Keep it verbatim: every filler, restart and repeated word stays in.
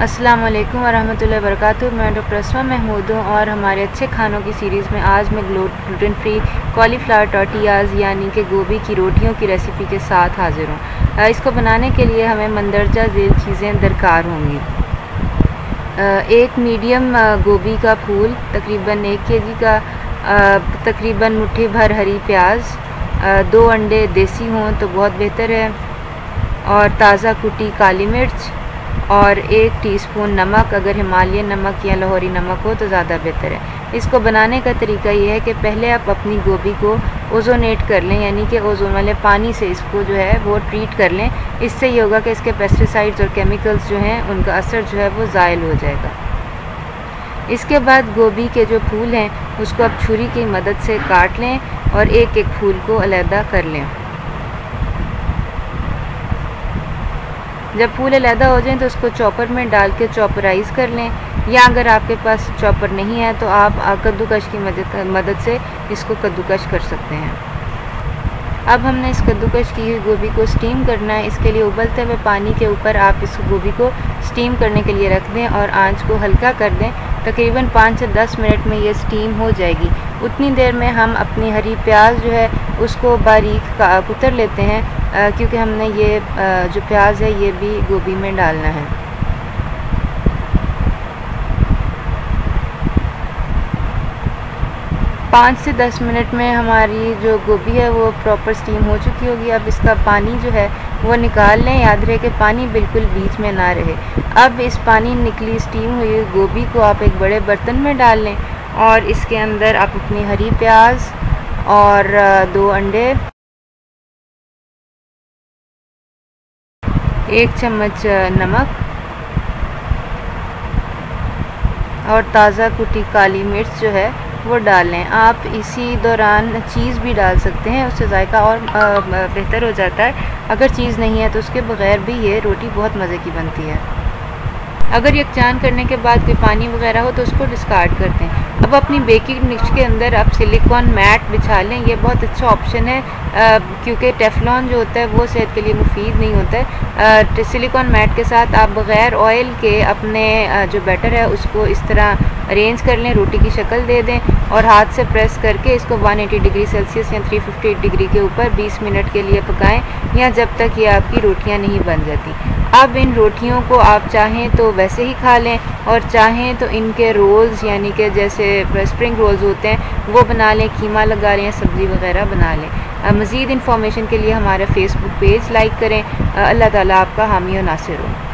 अस्सलाम वालेकुम वरहमतुल्लाहि वबरकातुहू। मैं डॉक्टर अस्मा महमूद हूँ और हमारे अच्छे खानों की सीरीज़ में आज मैं ग्लूटेन फ्री cauliflower टॉर्टियाज़ यानी कि गोभी की रोटियों की रेसिपी के साथ हाज़िर हूँ। इसको बनाने के लिए हमें मंदरजा झेल चीज़ें दरकार होंगी। एक मीडियम गोभी का फूल, तकरीबन एक केजी का, तकरीबन मुट्ठी भर हरी प्याज, दो अंडे देसी हों तो बहुत बेहतर है, और ताज़ा कुटी काली मिर्च और एक टीस्पून नमक। अगर हिमालयन नमक या लाहौरी नमक हो तो ज़्यादा बेहतर है। इसको बनाने का तरीका ये है कि पहले आप अपनी गोभी को ओजोनेट कर लें, यानी कि ओजोन वाले पानी से इसको जो है वो ट्रीट कर लें। इससे ये होगा कि इसके पेस्टिसाइड्स और केमिकल्स जो हैं उनका असर जो है वो ज़ायल हो जाएगा। इसके बाद गोभी के जो फूल हैं उसको आप छुरी की मदद से काट लें और एक एक फूल को अलहदा कर लें। जब फूल अलहदा हो जाएं तो उसको चॉपर में डाल के चॉपराइज़ कर लें, या अगर आपके पास चॉपर नहीं है तो आप कद्दूकश की मदद मदद से इसको कद्दूकश कर सकते हैं। अब हमने इस कद्दूकश की हुई गोभी को स्टीम करना है। इसके लिए उबलते हुए पानी के ऊपर आप इस गोभी को स्टीम करने के लिए रख दें और आंच को हल्का कर दें। तकरीबन पाँच से दस मिनट में ये स्टीम हो जाएगी। उतनी देर में हम अपनी हरी प्याज जो है उसको बारीक कुतर लेते हैं, क्योंकि हमने ये जो प्याज है ये भी गोभी में डालना है। पाँच से दस मिनट में हमारी जो गोभी है वो प्रॉपर स्टीम हो चुकी होगी। अब इसका पानी जो है वो निकाल लें। याद रहे कि पानी बिल्कुल बीच में ना रहे। अब इस पानी निकली स्टीम हुई गोभी को आप एक बड़े बर्तन में डाल लें और इसके अंदर आप अपनी हरी प्याज और दो अंडे, एक चम्मच नमक और ताज़ा कुटी काली मिर्च जो है वो डाल लें। आप इसी दौरान चीज़ भी डाल सकते हैं, उससे जायका और बेहतर हो जाता है। अगर चीज़ नहीं है तो उसके बग़ैर भी ये रोटी बहुत मज़े की बनती है। अगर यकजान करने के बाद कोई पानी वगैरह हो तो उसको डिस्कार्ड कर दें। अब अपनी बेकिंग डिश के अंदर आप सिलिकॉन मैट बिछा लें। ये बहुत अच्छा ऑप्शन है, क्योंकि टेफलॉन जो होता है वो सेहत के लिए मुफीद नहीं होता है। सिलिकॉन मैट के साथ आप बग़ैर ऑयल के अपने जो बैटर है उसको इस तरह अरेंज कर लें, रोटी की शक्ल दे दें और हाथ से प्रेस करके इसको एक सौ अस्सी डिग्री सेल्सियस या तीन सौ पचास डिग्री के ऊपर बीस मिनट के लिए पकाएं, या जब तक ये आपकी रोटियां नहीं बन जाती। अब इन रोटियों को आप चाहें तो वैसे ही खा लें और चाहें तो इनके रोल्स यानी कि जैसे स्प्रिंग रोल्स होते हैं वो बना लें, कीमा लगा लें, सब्ज़ी वगैरह बना लें। मज़ीद इन्फॉर्मेशन के लिए हमारा फेसबुक पेज लाइक करें। अल्लाह ताला आपका हामी और नासिर हो।